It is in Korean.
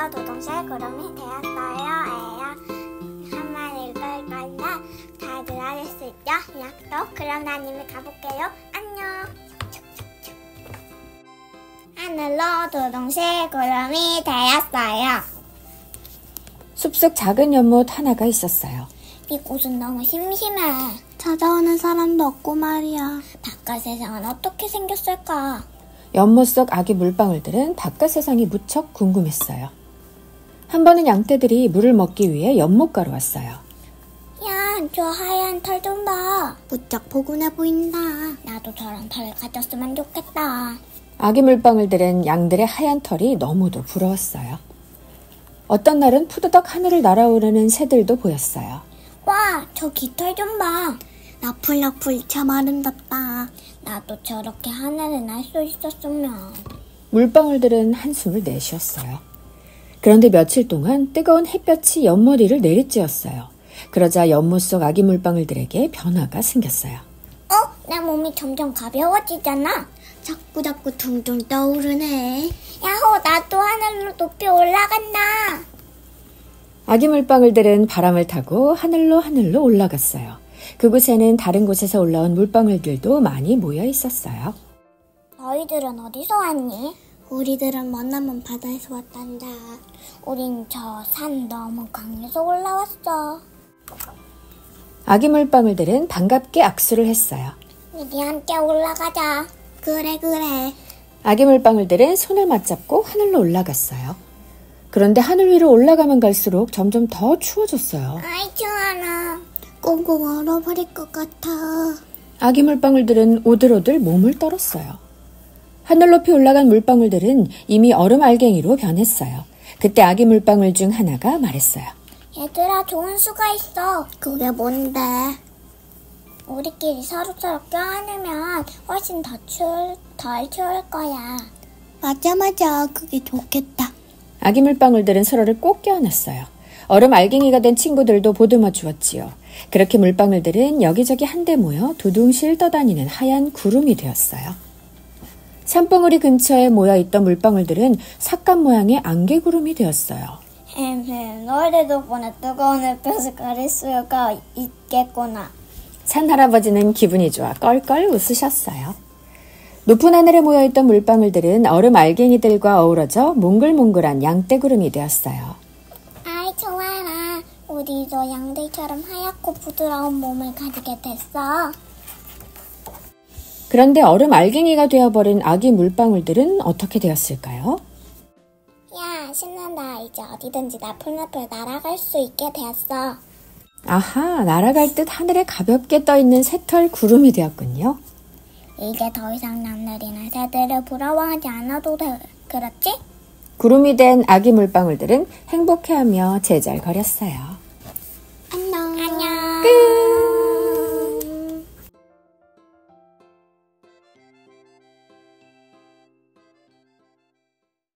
하늘로 도동실 구름이 되었어요. 한번 읽을 건데 잘 들어줄 수 있죠? 약속. 그럼 난 이미 가볼게요. 안녕. 하늘로 도동실 구름이 되었어요. 숲속 작은 연못 하나가 있었어요. 이곳은 너무 심심해. 찾아오는 사람도 없고 말이야. 바깥 세상은 어떻게 생겼을까? 연못 속 아기 물방울들은 바깥 세상이 무척 궁금했어요. 한 번은 양떼들이 물을 먹기 위해 연못가로 왔어요. 야, 저 하얀 털 좀 봐. 무척 포근해 보인다. 나도 저런 털 가졌으면 좋겠다. 아기 물방울들은 양들의 하얀 털이 너무도 부러웠어요. 어떤 날은 푸드덕 하늘을 날아오르는 새들도 보였어요. 와, 저 깃털 좀 봐. 나풀나풀 참 아름답다. 나도 저렇게 하늘을 날 수 있었으면. 물방울들은 한숨을 내쉬었어요. 그런데 며칠 동안 뜨거운 햇볕이 연못 위를 내리쬐었어요. 그러자 연못 속 아기 물방울들에게 변화가 생겼어요. 내 몸이 점점 가벼워지잖아. 자꾸 둥둥 떠오르네. 야호, 나도 하늘로 높이 올라간다. 아기 물방울들은 바람을 타고 하늘로 올라갔어요. 그곳에는 다른 곳에서 올라온 물방울들도 많이 모여 있었어요. 너희들은 어디서 왔니? 우리들은 머나먼 바다에서 왔단다. 우린 저 산 너무 강에서 올라왔어. 아기 물방울들은 반갑게 악수를 했어요. 우리 함께 올라가자. 그래. 아기 물방울들은 손을 맞잡고 하늘로 올라갔어요. 그런데 하늘 위로 올라가면 갈수록 점점 더 추워졌어요. 아이, 추워라. 꽁꽁 얼어버릴 것 같아. 아기 물방울들은 오들오들 몸을 떨었어요. 하늘 높이 올라간 물방울들은 이미 얼음 알갱이로 변했어요. 그때 아기 물방울 중 하나가 말했어요. 얘들아, 좋은 수가 있어. 그게 뭔데? 우리끼리 서로서로 껴안으면 훨씬 덜 추울 거야. 맞아. 그게 좋겠다. 아기 물방울들은 서로를 꼭 껴안았어요. 얼음 알갱이가 된 친구들도 보듬어 주었지요. 그렇게 물방울들은 여기저기 한데 모여 두둥실 떠다니는 하얀 구름이 되었어요. 산봉우리 근처에 모여있던 물방울들은 삭감 모양의 안개구름이 되었어요. 너희들 덕분에 뜨거운 햇볕을 가릴 수가 있겠구나. 산할아버지는 기분이 좋아 껄껄 웃으셨어요. 높은 하늘에 모여있던 물방울들은 얼음 알갱이들과 어우러져 몽글몽글한 양떼구름이 되었어요. 아이, 좋아라. 우리도 양들처럼 하얗고 부드러운 몸을 가지게 됐어. 그런데 얼음 알갱이가 되어버린 아기 물방울들은 어떻게 되었을까요? 야, 신난다. 이제 어디든지 나풀나풀 날아갈 수 있게 되었어. 아하, 날아갈 듯 하늘에 가볍게 떠있는 새털 구름이 되었군요. 이제 더 이상 남들이나 새들을 부러워하지 않아도 돼. 그렇지? 구름이 된 아기 물방울들은 행복해하며 제잘거렸어요.